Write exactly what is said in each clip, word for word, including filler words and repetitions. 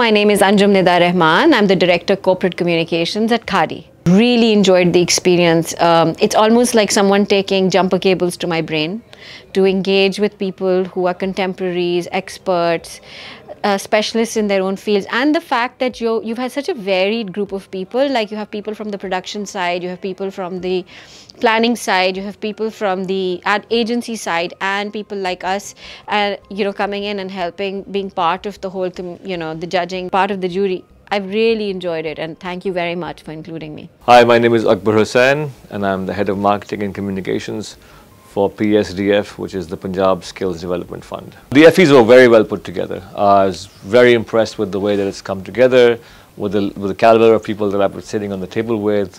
my name is Anjum Nida Rahman. I'm the Director Corporate Communications at Khadi. Really enjoyed the experience. Um, it's almost like someone taking jumper cables to my brain to engage with people who are contemporaries, experts, uh, specialists in their own fields. And the fact that you you've had such a varied group of people, like you have people from the production side, you have people from the planning side, you have people from the ad agency side, and people like us, uh, you know, coming in and helping, being part of the whole, you know, the judging, part of the jury. I've really enjoyed it, and thank you very much for including me. Hi, my name is Akbar Hussain, and I'm the Head of Marketing and Communications for P S D F, which is the Punjab Skills Development Fund. The F Es were very well put together. Uh, I was very impressed with the way that it's come together, with the, with the caliber of people that I was sitting on the table with,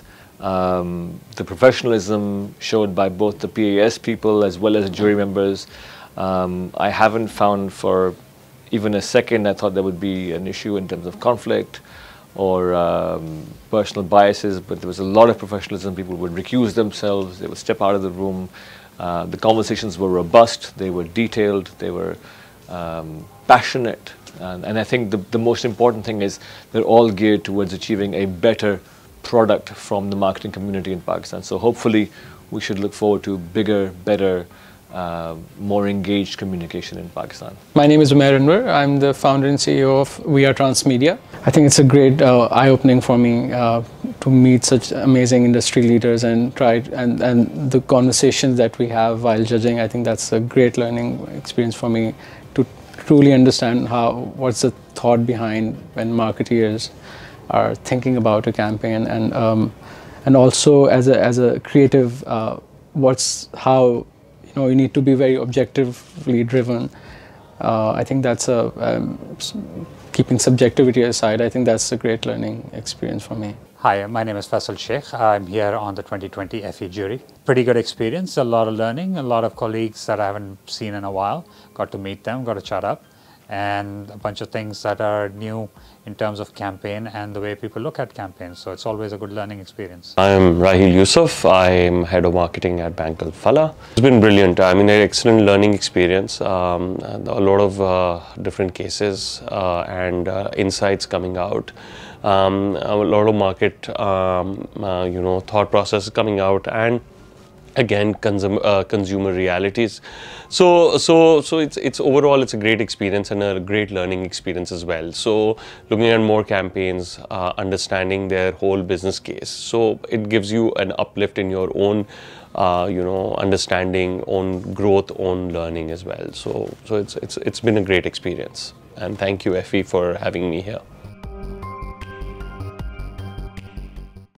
um, the professionalism showed by both the P A S people as well as jury members. Um, I haven't found for even a second I thought there would be an issue in terms of conflict or um, personal biases, but there was a lot of professionalism. People would recuse themselves, they would step out of the room. Uh, the conversations were robust, they were detailed, they were um, passionate. And, and I think the, the most important thing is they're all geared towards achieving a better product from the marketing community in Pakistan. So hopefully we should look forward to bigger, better, Uh, more engaged communication in Pakistan. My name is Umair Anwar. I'm the founder and C E O of We Are Transmedia. I think it's a great uh, eye-opening for me uh, to meet such amazing industry leaders and try and, and the conversations that we have while judging. I think that's a great learning experience for me to truly understand how what's the thought behind when marketeers are thinking about a campaign, and um, and also as a as a creative, uh, what's how. No, you need to be very objectively driven. Uh, I think that's a, um, keeping subjectivity aside, I think that's a great learning experience for me. Hi, my name is Faisal Sheikh. I'm here on the twenty twenty F E jury. Pretty good experience, a lot of learning, a lot of colleagues that I haven't seen in a while. Got to meet them, got to chat up, and a bunch of things that are new in terms of campaign and the way people look at campaigns. So it's always a good learning experience. I'm Rahil Yusuf. I'm Head of Marketing at Bank Al Falah. It's been brilliant. I mean, an excellent learning experience. Um, a lot of uh, different cases uh, and uh, insights coming out. Um, a lot of market, um, uh, you know, thought process coming out, and again, consum uh, consumer realities. So, so, so it's it's overall it's a great experience and a great learning experience as well. So, looking at more campaigns, uh, understanding their whole business case. So, it gives you an uplift in your own, uh, you know, understanding, own growth, own learning as well. So, so it's it's it's been a great experience. And thank you, F E, for having me here.